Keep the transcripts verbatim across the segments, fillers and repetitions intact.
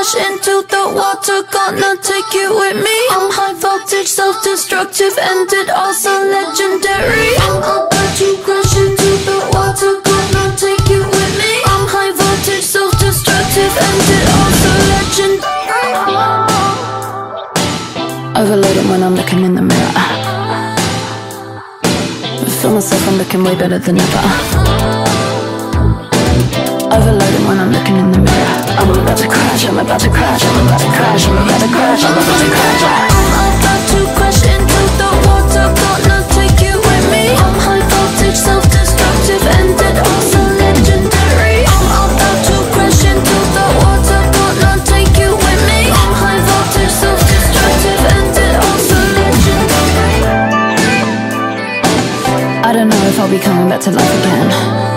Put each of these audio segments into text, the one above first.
crash into the water, gonna take you with me. I'm high voltage, self-destructive, and it also legendary. I'm about to crash into the water, gonna take you with me. I'm high voltage, self-destructive, and it also legendary. Overloaded when I'm looking in the mirror. I feel myself, I'm looking way better than ever. Overloaded when I'm looking in the mirror. I'm about to crash, I'm about to crash, I'm about to crash, I'm about to crash, I'm about to crash. I'm about to crash into the water, gonna take you with me. I'm high voltage, self-destructive, and it also legendary. I'm about to crash into the water, gonna take you with me. I'm high voltage, self-destructive, and it also legendary. I don't know if I'll be coming back to life again.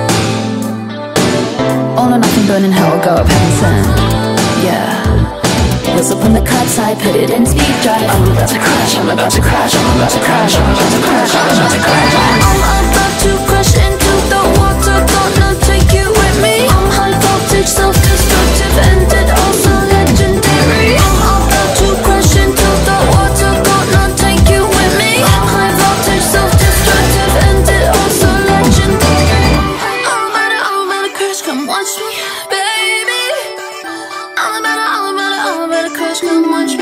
All or nothing, burning hell, go up heaven sent. Yeah. What's up on the crap side, put it in speed drive. I'm about to crash, I'm about to crash, I'm about to crash, I'm about to crash, I'm about to crash. I'm about to crash into the water, gonna take you with me. I'm high voltage, self-destructive, and it also legendary. I'm about to crash into the water, gonna take you with me. I'm high voltage, self-destructive, and it also legendary. I'm about to, I'm about to crash, come watch me, baby. I'm about to, I'm about to, I'm about to crash, come watch me.